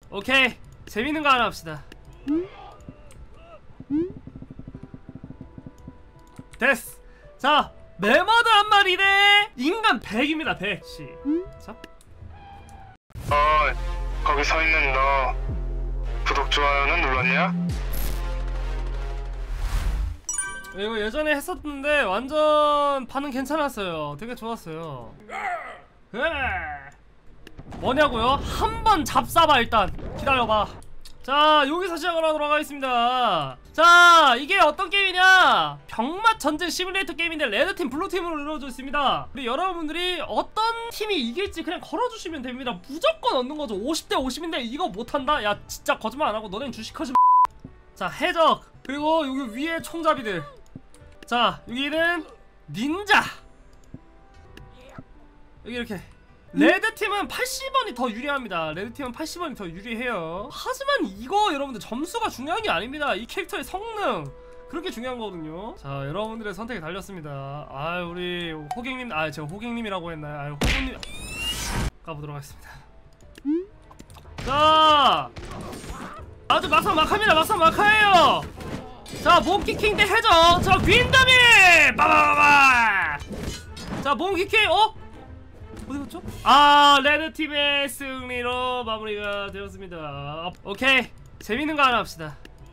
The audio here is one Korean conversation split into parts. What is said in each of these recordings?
오케이, 재밌는 거 하나 합시다. 됐어. 자, 매머드 한 마리 대 인간 100입니다. 100. 시작. 거기 서 있는 너 구독 좋아요는 눌렀냐? 이거 예전에 했었는데 완전 반응 괜찮았어요. 되게 좋았어요. 뭐냐고요? 한번 잡사봐. 일단 기다려봐. 자, 여기서 시작을 하도록 하겠습니다. 자, 이게 어떤 게임이냐, 병맛 전쟁 시뮬레이터 게임인데 레드팀 블루팀으로 이루어져 있습니다. 우리 여러분들이 어떤 팀이 이길지 그냥 걸어주시면 됩니다. 무조건 얻는 거죠. 50대 50인데 이거 못한다? 야 진짜 거짓말 안하고 너넨 주식하지 마. 자, 해적, 그리고 여기 위에 총잡이들. 자, 여기는 닌자. 여기 이렇게 레드팀은 80원이 더 유리합니다. 레드팀은 80원이 더 유리해요. 하지만 이거 여러분들 점수가 중요한 게 아닙니다. 이 캐릭터의 성능, 그렇게 중요한 거거든요. 자, 여러분들의 선택이 달렸습니다. 아, 우리 호갱님, 제가 호갱님이라고 했나요? 호구님 가보도록 하겠습니다. 자, 아주 막상막합니다. 막상막하예요. 자, 몽키킹 대 해적. 자, 윈더미 빠바바바. 자, 몽키킹. 어디 갔죠? 레드팀의 승리로 마무리가 되었습니다. 오케이, 재밌는 거 하나 합시다.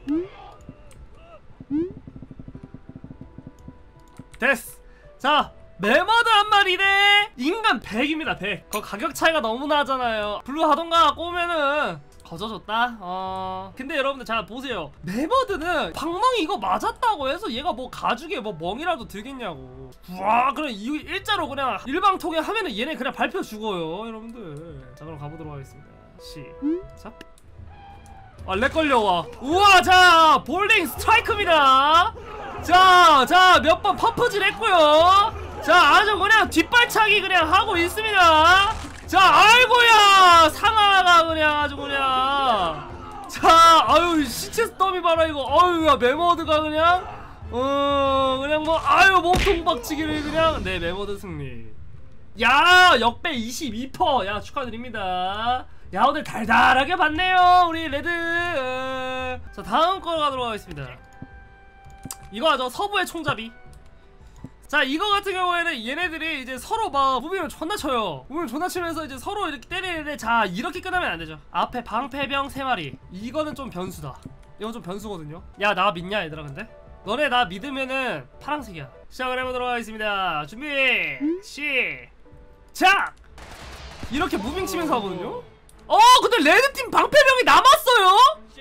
됐어. 자, 매머드 한 마리 대 인간 100입니다. 100. 그 가격 차이가 너무 나잖아요. 블루 하던가 꼬우면은 거저줬다? 근데 여러분들 잘 보세요. 매머드는 방망이 이거 맞았다고 해서 얘가 뭐 가죽에 뭐 멍이라도 들겠냐고. 와, 그럼 이 일자로 그냥 일방통행 하면은 얘네 그냥 밟혀 죽어요, 여러분들. 자, 그럼 가보도록 하겠습니다. 시작. 렉 걸려와. 우와, 자, 볼링 스트라이크입니다. 자, 몇 번 펌프질 했고요. 자, 아주 그냥 뒷발차기 그냥 하고 있습니다. 자, 아이고야, 상하가 그냥 아주 그냥. 자, 아유, 시체 더미 봐라 이거. 아유야, 매머드가 그냥 그냥 뭐 몸통 박치기를 그냥. 네, 매머드 승리. 야, 역배 22%. 야, 축하드립니다. 야, 오늘 달달하게 봤네요, 우리 레드. 자, 다음 거 가도록 하겠습니다. 이거 하죠, 서부의 총잡이. 자, 이거 같은 경우에는 얘네들이 이제 서로 막 무빙을 존나 쳐요. 무빙을 존나 치면서 이제 서로 이렇게 때리는데, 자, 이렇게 끝나면 안 되죠. 앞에 방패병 3마리. 이거는 좀 변수다. 이건 좀 변수거든요. 야, 나 믿냐 얘들아? 근데 너네 나 믿으면은 파란색이야. 시작을 해보도록 하겠습니다. 준비 시작. 이렇게 무빙 치면서 하거든요. 근데 레드팀 방패병이 남았어요?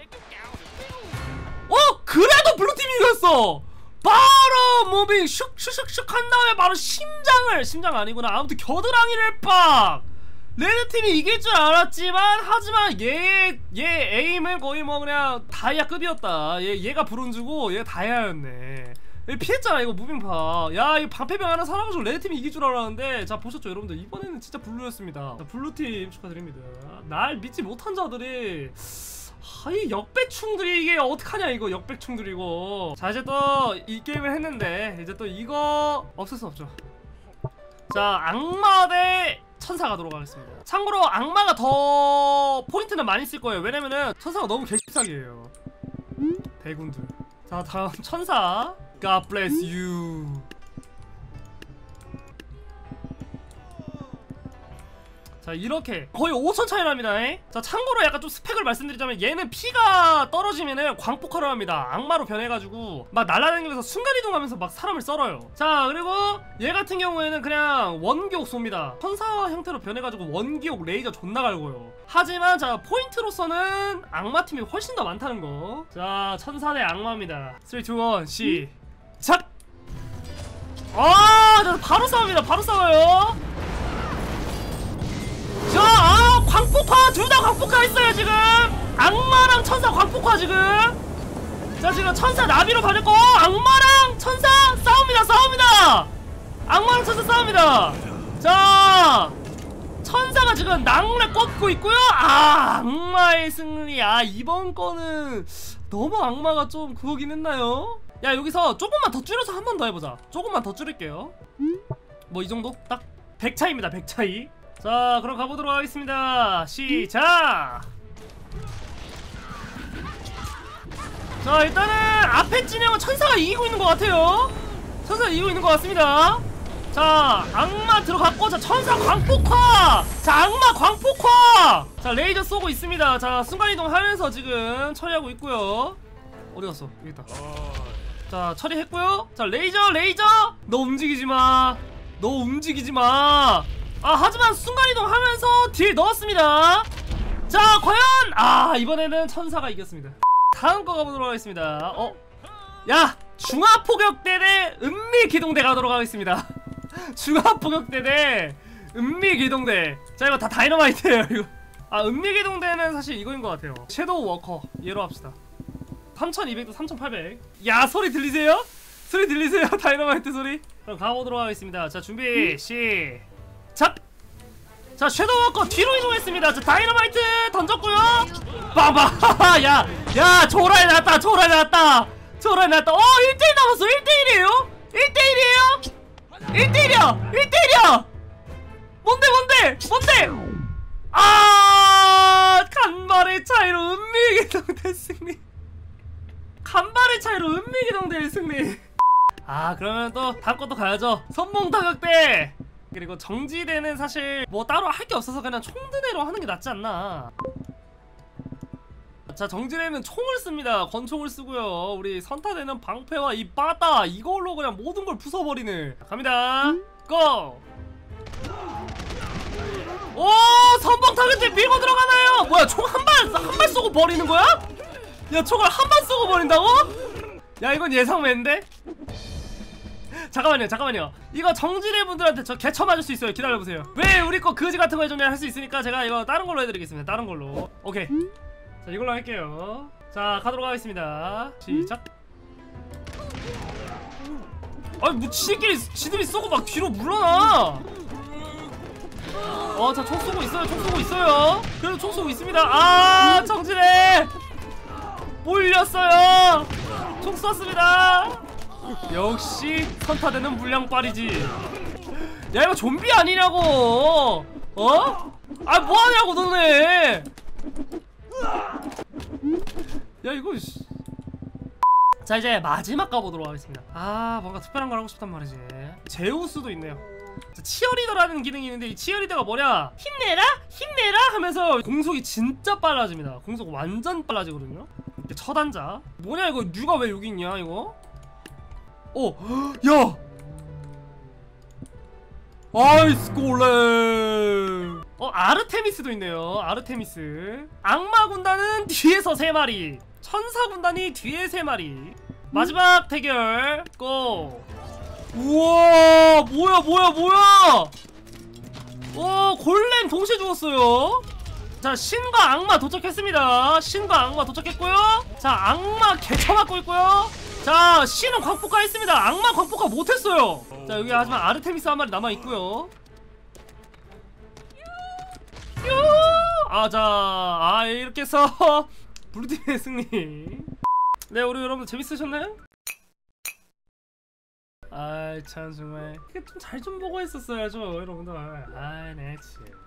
그래도 블루팀이 이겼어. 바로 무빙 슉슉슉슉 한 다음에 바로 심장 아니구나. 아무튼 겨드랑이를 빡. 레드팀이 이길 줄 알았지만, 하지만 얘 에임은 거의 뭐 그냥 다이아급이었다. 얘가 브론즈고 얘가 다이아였네. 피했잖아 이거 무빙파. 야, 이 방패병 하나 살아가지고 레드팀이 이길 줄 알았는데. 자, 보셨죠 여러분들? 이번에는 진짜 블루였습니다. 자, 블루팀 축하드립니다. 날 믿지 못한 자들이, 이 역배충들이 이게 어떡하냐 이거. 역배충들 이거. 자, 이제 또 이 게임을 했는데 이제 또 이거 없을 수 없죠. 자, 악마 대 천사 가도록 하겠습니다. 참고로 악마가 더 포인트는 많이 쓸 거예요. 왜냐면은 천사가 너무 개씹사기예요. 대군들. 자, 다음 천사. God bless you. 자, 이렇게 거의 5천 차이 납니다. 자, 참고로 약간 좀 스펙을 말씀드리자면, 얘는 피가 떨어지면은 광폭화를 합니다. 악마로 변해가지고 막 날아다니면서 순간이동하면서 막 사람을 썰어요. 자, 그리고 얘 같은 경우에는 그냥 원기옥 쏩니다. 천사 형태로 변해가지고 원기옥 레이저 존나 갈고요. 하지만 자, 포인트로서는 악마팀이 훨씬 더 많다는 거. 자, 천사 대 악마입니다. 3, 2, 1 시작. 바로 싸웁니다. 바로 싸워요. 자, 광폭화! 둘 다 광폭화 했어요 지금! 악마랑 천사 광폭화 지금! 자, 지금 천사 나비로 받았고, 악마랑 천사 싸웁니다! 악마랑 천사 싸웁니다! 자, 천사가 지금 낭래 꽂고 있고요. 악마의 승리. 이번 거는 너무 악마가 좀 그거긴 했나요? 야, 여기서 조금만 더 줄여서 한 번 더 해보자. 조금만 더 줄일게요. 뭐 이 정도? 딱 100차이입니다. 100차이. 자, 그럼 가보도록 하겠습니다. 시작! 자 일단은 앞에 진영은 천사가 이기고 있는 것 같아요. 천사가 이기고 있는 것 같습니다. 자 악마 들어갔고, 자 천사 광폭화. 자 악마 광폭화. 자 레이저 쏘고 있습니다. 자 순간이동 하면서 지금 처리하고 있고요. 어디갔어? 여기 있다. 자 처리했고요. 자 레이저 너 움직이지마. 너 움직이지마. 아 하지만 순간이동 하면서 딜 넣었습니다. 자 과연 이번에는 천사가 이겼습니다. 다음 거 가보도록 하겠습니다. 야 중화포격대 대 은밀기동대 가도록 하겠습니다. 중화포격대 대 은밀기동대. 자 이거 다 다이너마이트예요 이거. 은밀기동대는 사실 이거인 것 같아요. 섀도우 워커 얘로 합시다. 3200 대 3800. 야 소리 들리세요? 소리 들리세요? 다이너마이트 소리. 그럼 가보도록 하겠습니다. 자 준비 시작. 자 섀도우 워커 뒤로 이동했습니다. 자 다이너마이트 던졌고요. 빵빵. 야 조랄 났다. 1대1 남았어. 1대1이에요 1대1이야. 뭔데 간발의 차이로 은밀기동대 승리. 간발의 차이로 은밀기동대 승리. 그러면 또 다음 것도 가야죠. 선봉타격대. 그리고 정지대는 사실 뭐 따로 할 게 없어서 그냥 총드대로 하는 게 낫지 않나. 자 정지대는 총을 씁니다. 권총을 쓰고요. 우리 선타대는 방패와 이 빠따 이걸로 그냥 모든 걸 부숴버리네. 갑니다. 고! 오 선봉타격대 밀고 들어가나요? 뭐야 총 한 발 쏘고 버리는 거야? 야 총을 한 발 쏘고 버린다고? 야 이건 예상 외인데? 잠깐만요. 이거 정지대 분들한테 저 개쳐 맞을 수 있어요. 기다려보세요. 왜 우리 거 그지 같은 거 해주면 할 수 있으니까 제가 이거 다른 걸로 해드리겠습니다. 다른 걸로. 오케이. 자 이걸로 할게요. 자 가도록 하겠습니다. 시작. 아니 뭐 지들이 쏘고 막 뒤로 물러나. 자 총 쏘고 있어요. 그래도 총 쏘고 있습니다. 정지대 몰렸어요. 총 쐈습니다. 역시 선타대는 물량빨이지. 야 이거 좀비 아니냐고. 뭐하냐고 너네. 야 이거 자 이제 마지막 가보도록 하겠습니다. 뭔가 특별한 걸 하고 싶단 말이지. 제우스도 있네요. 자, 치어리더라는 기능이 있는데 이 치어리더가 뭐냐, 힘내라 하면서 공속이 진짜 빨라집니다. 공속 완전 빨라지거든요. 이렇게 처단자 뭐냐 이거. 뉴가 왜 여기 있냐 이거. 야 아이스골렘. 아르테미스도 있네요. 아르테미스. 악마 군단은 뒤에서 3마리, 천사 군단이 뒤에 3마리. 마지막 대결 고! 우와 뭐야 골렘 동시에 죽었어요. 자 신과 악마 도착했습니다. 자 악마 개쳐맞고 있고요. 자 신은 광폭화 했습니다. 악마 광폭화 못했어요. 자 여기 하지만 아르테미스 한 마리 남아있고요. 이렇게 해서 블루팀의 승리. 네 우리 여러분들 재밌으셨나요? 참 정말 이게 좀 잘 좀 보고 했었어야죠 여러분들. 네 참